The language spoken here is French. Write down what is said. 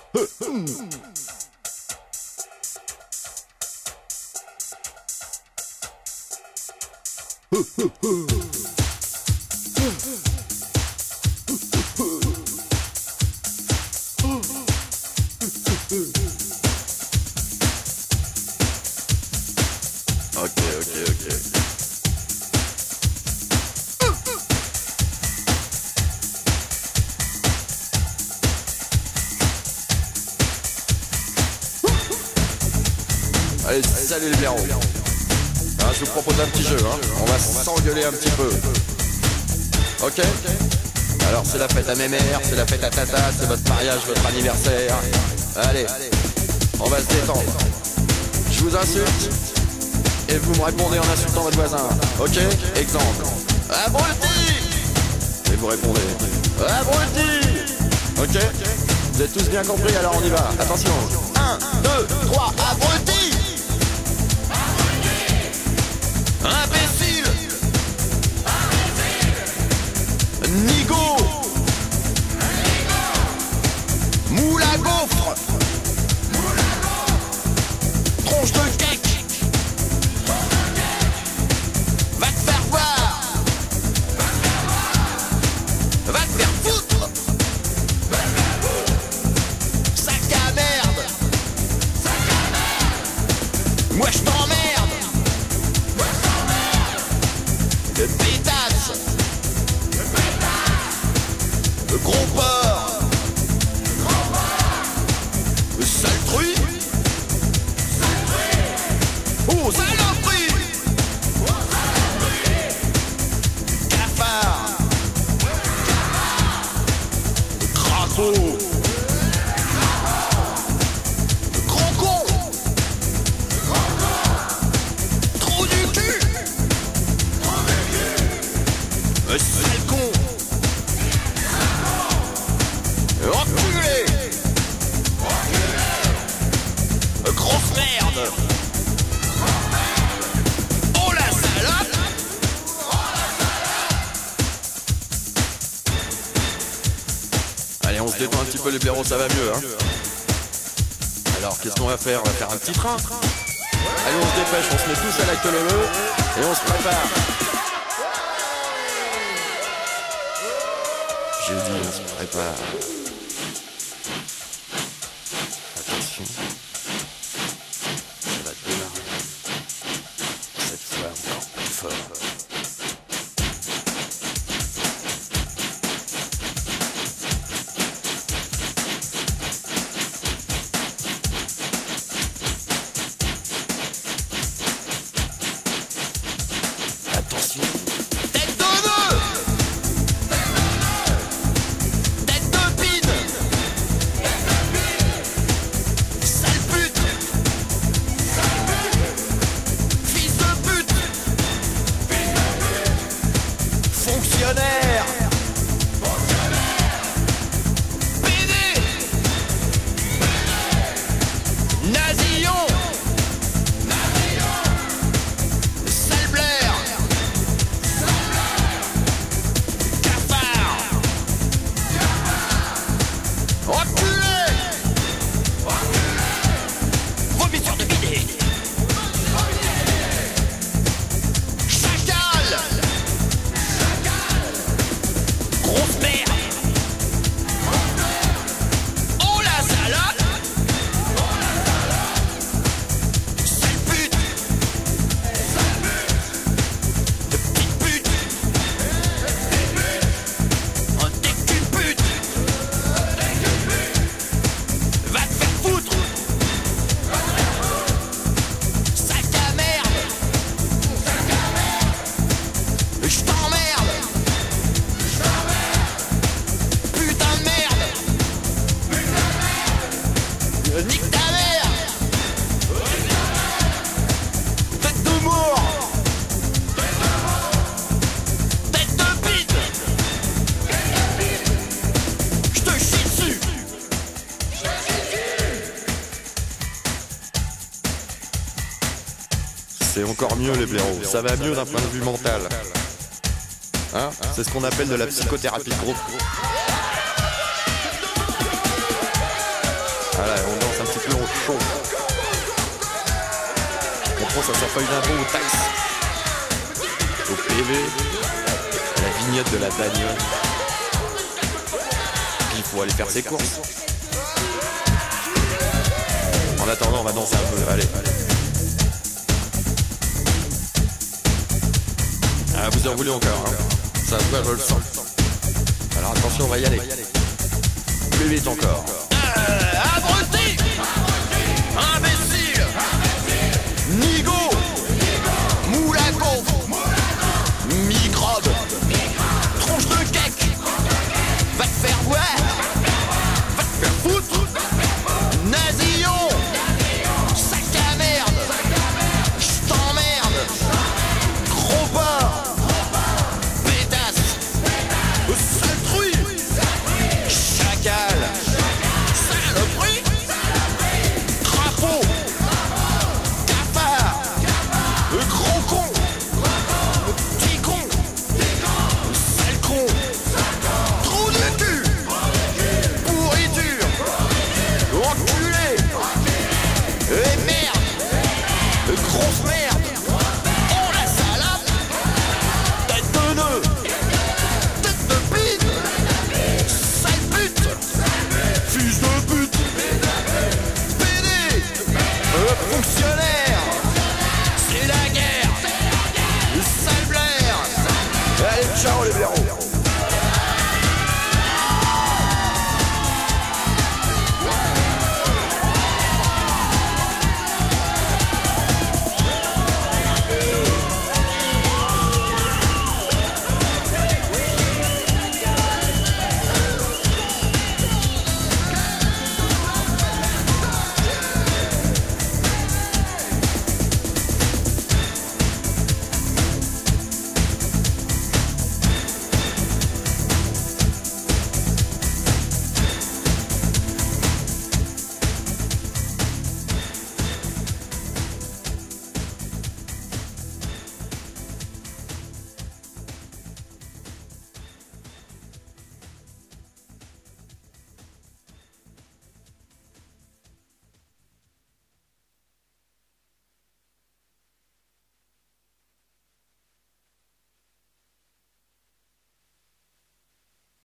Allez, salut les blaireaux. Je vous propose un petit jeu, on va s'engueuler un petit peu. Ok? Alors c'est la fête à mémère, c'est la fête à tata, c'est votre mariage, votre anniversaire. Allez, on va se détendre. Je vous insulte et vous me répondez en insultant votre voisin. Ok? Exemple. Abruti! Et vous répondez. Abruti! Ok? Vous avez tous bien compris, alors on y va. Attention. 1, 2, 3, abruti! Imbécile! Nigo! Moule à gaufre! Tronche de cake! Va te faire voir! Va te faire foutre! Sac à merde! Moi je t'emmerde! Pétasse! Le gros porc! Le sale truie! Oh, saloperie! Cafard! Le crapaud! Le gros con! Trou du cul! Sale con! Enculé! Grosse merde! Oh la salope! Allez, on se détend un petit peu les blaireaux, ça va mieux, Alors, qu'est-ce qu'on va faire? On va faire un petit train. Allez, on se dépêche, on se met tous à la queue leu et on se prépare. J'ai dit, on se prépare. Attention. Ça va démarrer. Cette fois encore plus fort. Attention. Tête de nœud! Fonctionnaire! PD! Nasillon! Sale blaire! Cafard! Enculé! Vomisseur de PD! Chacal! Grosse merde! Oh la salope! Sale pute! De petite pute! Un décupute! Va te faire foutre! Sac à merde! Je t'emmerde! Putain de merde! Nique ta mère! Tête de mort! Tête de bite! Je te chie dessus! C'est encore mieux les blaireaux, ça va mieux d'un point de vue mental. C'est ce qu'on appelle de la psychothérapie de groupe. Voilà, on danse un petit peu en chaud. On prend sa feuille d'impôt aux taxes, au PV, à la vignette de la bagnole. Puis il faut aller faire ses courses. En attendant, on va danser un peu. Allez. Ah, vous en voulez encore, hein. Ça va, je le sens. Alors attention, on va y aller. Plus vite encore. Abruti! Imbécile! Nigo! Moulaco! Microbe! Tronche de cake! Va te faire voir! Va te faire foutre! Nasillon! Sac à merde! J't'emmerde! Gros porc! Pétasse! Sale truie! Chacal! Saloperie! Crapaud! Cafard! Gros con! Petit con! Sale con! Trou de cul! Pourriture! Enculé! Et merde! Grosse merde! Oh la salade! Tête de nœud! Tête de pine! Sale pute! Fils de pute! PD! Fonctionnaire! C'est la guerre! Sale blaire! Allez, ciao les blaireaux!